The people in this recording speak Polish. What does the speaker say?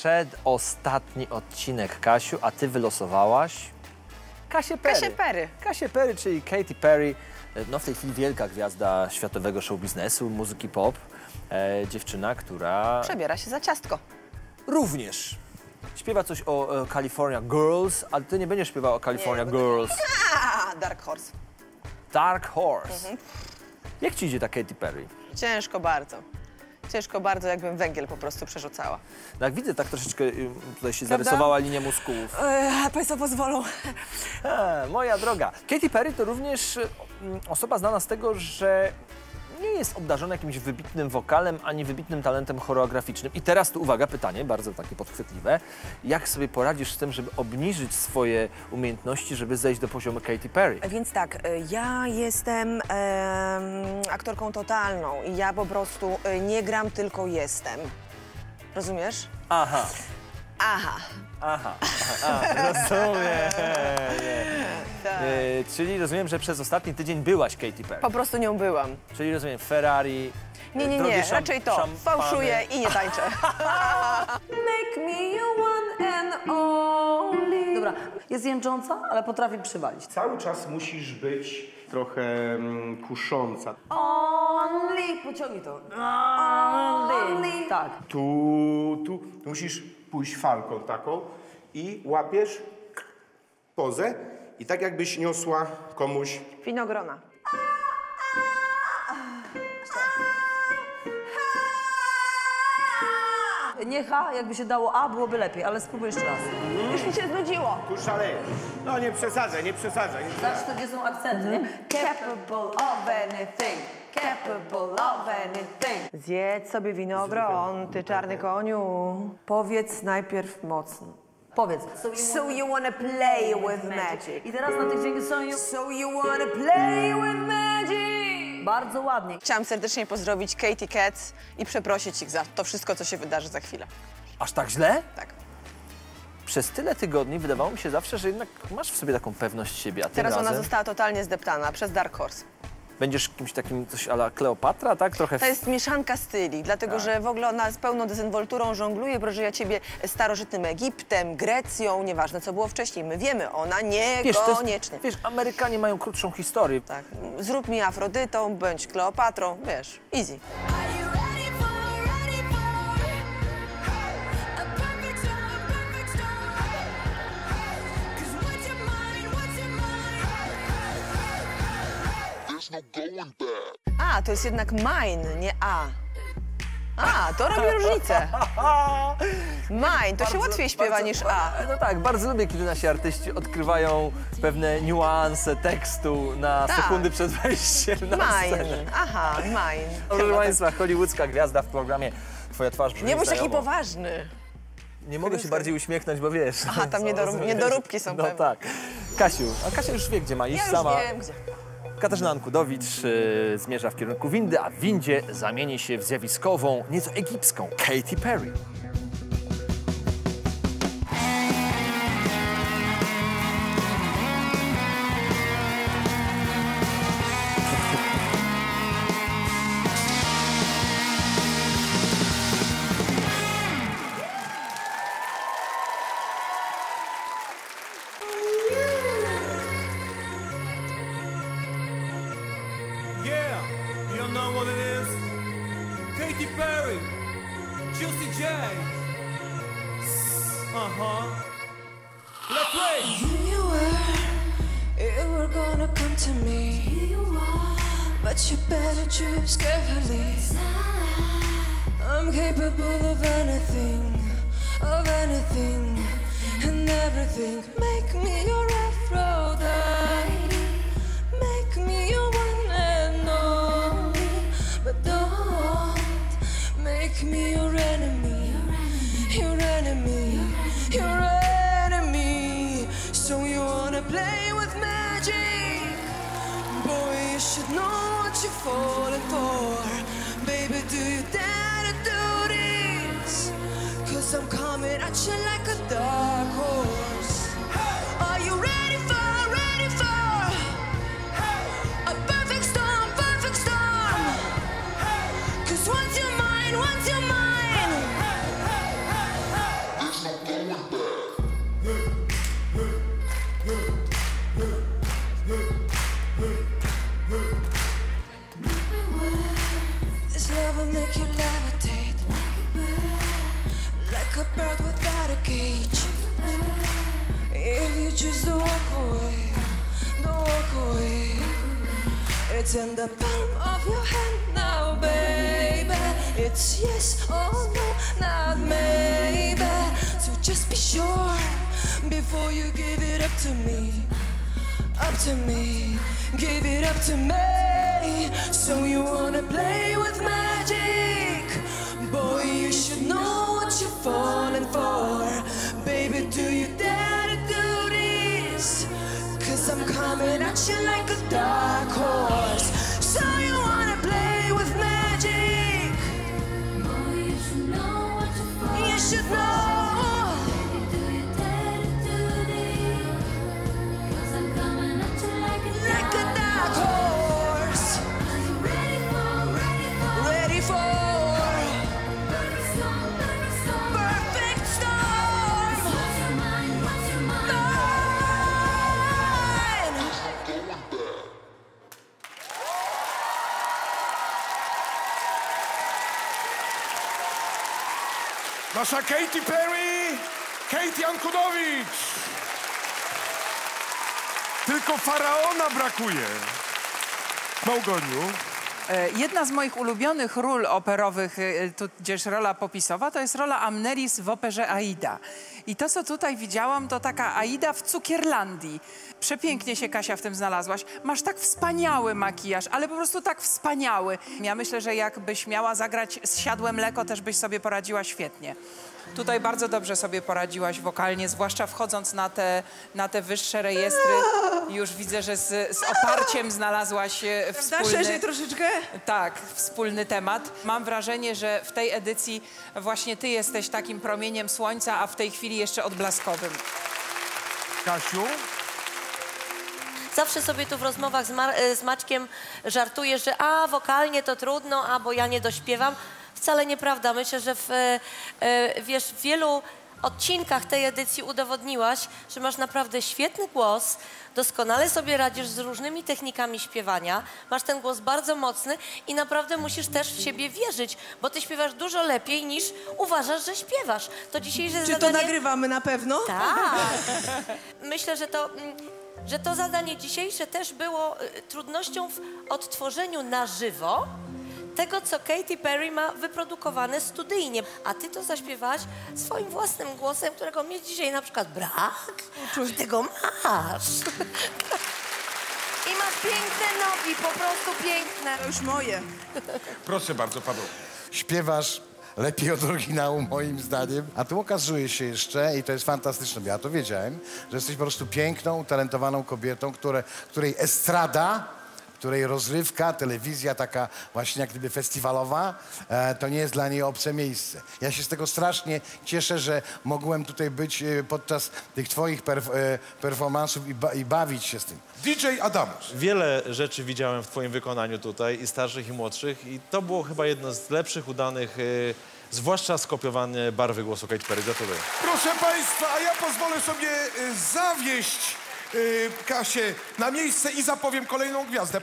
przedostatni odcinek, Kasiu, a ty wylosowałaś Kasię Perry. Kasię Perry. Kasię Perry, czyli Katy Perry, no w tej chwili wielka gwiazda światowego show biznesu, muzyki pop. Dziewczyna, która Przebiera się za ciastko. również śpiewa coś o California Girls, ale ty nie będziesz śpiewał o California Girls. Dark Horse. Dark Horse. Jak ci idzie ta Katy Perry? Ciężko bardzo. Ciężko bardzo, jakbym węgiel po prostu przerzucała. No jak widzę, tak troszeczkę tutaj się Prawda? zarysowała linia muskułów. Państwo pozwolą. Moja droga. Katy Perry to również osoba znana z tego, że nie jest obdarzona jakimś wybitnym wokalem, ani wybitnym talentem choreograficznym. I teraz tu uwaga, pytanie, bardzo takie podchwytliwe. Jak sobie poradzisz z tym, żeby obniżyć swoje umiejętności, żeby zejść do poziomu Katy Perry? Więc tak, ja jestem aktorką totalną i ja po prostu nie gram, tylko jestem. Rozumiesz? Aha. Aha. Aha, rozumiem. Tak. Czyli rozumiem, że przez ostatni tydzień byłaś Katy Perry. Po prostu nią byłam. Czyli rozumiem Ferrari. Nie, raczej to. szampany. Fałszuję i nie tańczę. Make me your one and only. Dobra, jest jęcząca, ale potrafi przywalić. Cały czas musisz być trochę kusząca. Only, pociągnij to. Only. Tak. Tu musisz pójść falką taką i łapiesz pozę i tak jakbyś niosła komuś. Winogrona. Nie H, jakby się dało A, byłoby lepiej, ale spróbuj jeszcze raz. Już mi się znudziło. Tu szalejesz. No nie przesadzaj, nie przesadzaj. Zawsze to gdzie są akcenty, nie? Capable of anything, capable of anything. Zjedz sobie winogron, ty czarny koniu. Powiedz najpierw mocno. Powiedz. So you wanna play with magic. I teraz na tych dźwiękach są So you wanna play with magic. bardzo ładnie. Chciałam serdecznie pozdrowić Katy Cats i przeprosić ich za to wszystko, co się wydarzy za chwilę. Aż tak źle? Tak. Przez tyle tygodni wydawało mi się zawsze, że jednak masz w sobie taką pewność siebie, a tym Teraz razem ona została totalnie zdeptana przez Dark Horse. będziesz kimś takim coś a la Kleopatra, tak? Trochę To jest mieszanka styli, dlatego że w ogóle ona z pełną dezynwolturą żongluje, prożyja ciebie starożytnym Egiptem, Grecją, nieważne co było wcześniej. My wiemy, ona niekoniecznie. Wiesz, Amerykanie mają krótszą historię. Tak, zrób mi Afrodytą, bądź Kleopatrą, wiesz, easy. A, to jest jednak mine, nie A. A, to robi różnicę. Mine, to się łatwiej śpiewa niż A. No tak, bardzo lubię, kiedy nasi artyści odkrywają pewne niuanse tekstu na Tak. sekundy przed wejściem na scenę. Mine, aha, mine. Proszę Państwa, hollywoodzka gwiazda w programie Twoja twarz brzmi Nie bądź taki znajomo. poważny. Nie mogę się bardziej uśmiechnąć, bo wiesz. Aha, tam niedoróbki są No pewnie. tak. Kasiu, a Kasia już wie, gdzie ma iść Ja już sama. wiem, gdzie. Katarzyna Ankudowicz zmierza w kierunku windy, a w windzie zamieni się w zjawiskową, nieco egipską Katy Perry. Yeah, you know what it is? Katy Perry, Juicy J. Let's play. You were gonna come to me, but you better choose carefully. I'm capable of anything, and everything. Make me your Aphrodite, make me your one and only, but don't make me your enemy, your enemy, your enemy. So you wanna play with magic? Boy, you should know what you're falling for. Baby, do you dare to do this? 'Cause I'm coming at you like a dark horse. Are you ready for a perfect storm, perfect storm? 'Cause once you're mine, a bird without a cage. If you choose to walk away, don't walk away. It's in the palm of your hand now, baby. It's yes or no, not maybe. So just be sure before you give it up to me. Up to me, give it up to me. So you wanna play with magic? Boy, you should know what you're falling for. Baby, do you dare to do this? 'Cause I'm coming at you like a dark horse. So you wanna play with magic? Boy, you should know what you're falling for. You should know. Nasza Katy Perry, Kate Jankowicz. Tylko faraona brakuje. Małgoniu. Jedna z moich ulubionych ról operowych, tudzież rola popisowa, to jest rola Amneris w operze Aida. I to, co tutaj widziałam, to taka Aida w Cukierlandii. Przepięknie się, Kasia, w tym znalazłaś. Masz tak wspaniały makijaż, ale po prostu tak wspaniały. Ja myślę, że jakbyś miała zagrać z Siadłe mleko, też byś sobie poradziła świetnie. Tutaj bardzo dobrze sobie poradziłaś wokalnie, zwłaszcza wchodząc na te wyższe rejestry. Już widzę, że z oparciem znalazłaś wspólny... Szerzej troszeczkę? Tak, wspólny temat. Mam wrażenie, że w tej edycji właśnie ty jesteś takim promieniem słońca, a w tej chwili jeszcze odblaskowym. Kasiu? Zawsze sobie tu w rozmowach z Maćkiem żartuję, że wokalnie to trudno, bo ja nie dośpiewam. Wcale nieprawda. Myślę, że w wielu odcinkach tej edycji udowodniłaś, że masz naprawdę świetny głos, doskonale sobie radzisz z różnymi technikami śpiewania, masz ten głos bardzo mocny i naprawdę musisz też w siebie wierzyć, bo ty śpiewasz dużo lepiej niż uważasz, że śpiewasz. To dzisiejsze Czy zadanie... to nagrywamy na pewno? Tak. Myślę, że to zadanie dzisiejsze też było trudnością w odtworzeniu na żywo tego, co Katy Perry ma wyprodukowane studyjnie. A ty to zaśpiewałaś swoim własnym głosem, którego mnie dzisiaj na przykład brak. Tego masz. I masz piękne nogi, po prostu piękne. To już moje. Proszę bardzo, Paweł. Śpiewasz lepiej od oryginału, moim zdaniem. A tu okazuje się jeszcze, i to jest fantastyczne, ja to wiedziałem, że jesteś po prostu piękną, utalentowaną kobietą, której estrada, której rozrywka, telewizja taka właśnie jak gdyby festiwalowa, to nie jest dla niej obce miejsce. Ja się z tego strasznie cieszę, że mogłem tutaj być podczas tych twoich performansów i bawić się z tym. DJ Adamus. Wiele rzeczy widziałem w twoim wykonaniu tutaj, i starszych, i młodszych, i to było chyba jedno z lepszych, udanych, zwłaszcza skopiowane barwy głosu Katy Perry. Gratuluję. Proszę państwa, a ja pozwolę sobie zawieść Kasię na miejsce i zapowiem kolejną gwiazdę.